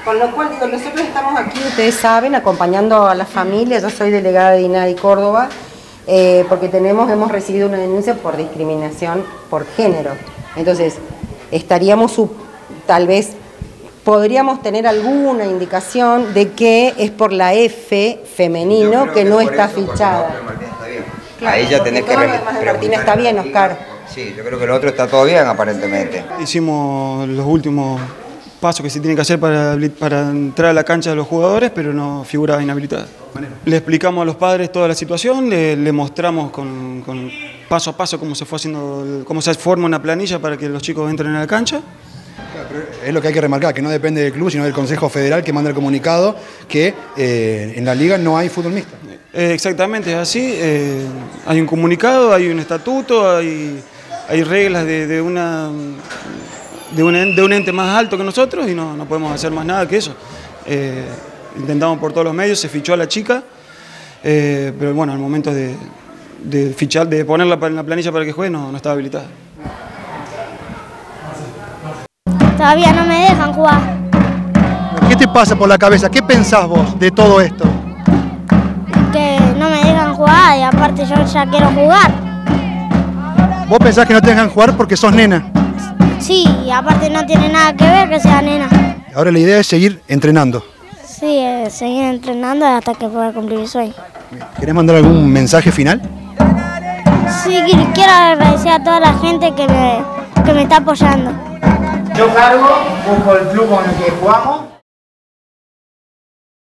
Con lo cual, digo, nosotros estamos aquí, ustedes saben, acompañando a las familias. Yo soy delegada de INADI Córdoba, porque hemos recibido una denuncia por discriminación por género. Entonces, tal vez podríamos tener alguna indicación de que es por la F femenino que no está fichada. Claro, ahí ya tenés que preguntar. Martín está bien, Oscar. Sí, yo creo que lo otro está todo bien aparentemente. Hicimos los últimos pasos que se tienen que hacer para entrar a la cancha de los jugadores, pero no figuraba inhabilitada. Le explicamos a los padres toda la situación, le mostramos con paso a paso cómo se fue haciendo, cómo se forma una planilla para que los chicos entren a la cancha. Claro, pero es lo que hay que remarcar, que no depende del club, sino del Consejo Federal que manda el comunicado que en la liga no hay fútbol mixto. Exactamente, es así. Hay un comunicado, hay un estatuto, hay reglas de un ente más alto que nosotros y no podemos hacer más nada que eso. Intentamos por todos los medios, se fichó a la chica, pero bueno, al momento de fichar, de ponerla en la planilla para que juegue, no estaba habilitada. Todavía no me dejan jugar. ¿Qué te pasa por la cabeza? ¿Qué pensás vos de todo esto? Que no me dejan jugar y aparte yo ya quiero jugar. ¿Vos pensás que no te dejan jugar porque sos nena? Sí, y aparte no tiene nada que ver que sea nena. Ahora la idea es seguir entrenando. Sí, seguir entrenando hasta que pueda cumplir el sueño. ¿Querés mandar algún mensaje final? Sí, quiero agradecer a toda la gente que me está apoyando. Yo cargo, busco el club con el que jugamos